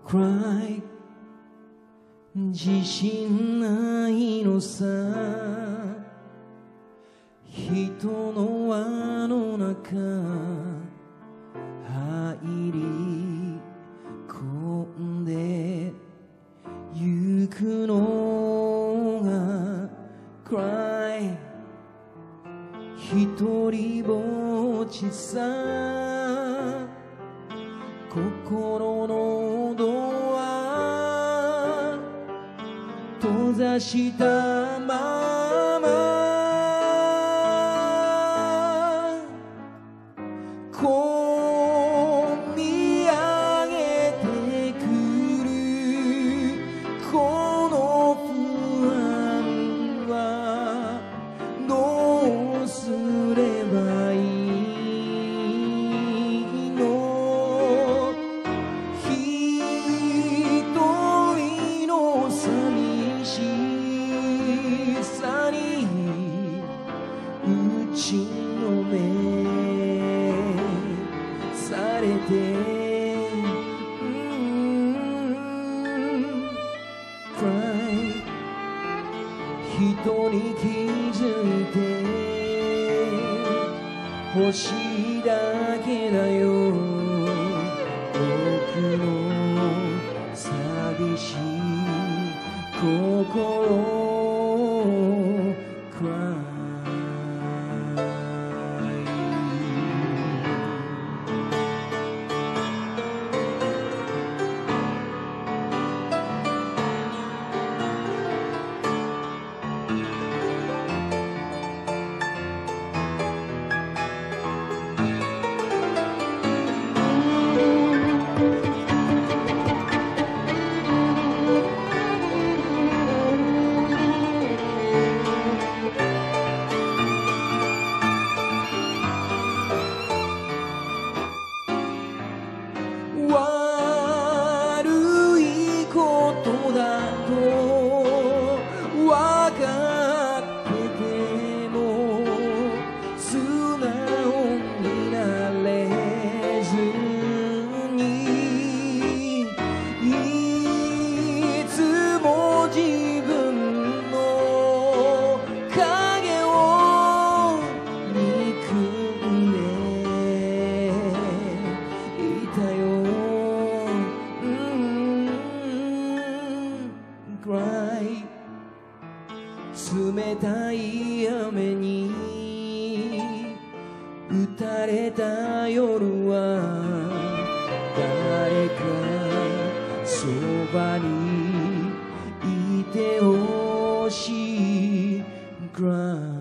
cry 自信ないのさ人の輪の中入り込んでゆくのが cry 一人ぼっちさ心のドア閉ざしたままこみ上げてくるこの不安はどうすればいいの一人の寂しさに打ちのめされてcry 人に気づいて欲しいだけだよ僕の寂しい心cry悪いことだと分かってても素直になれずにいつも自分の影を憎んでいたよcry 冷たい雨に打たれた夜は誰かそばにいてほしいcry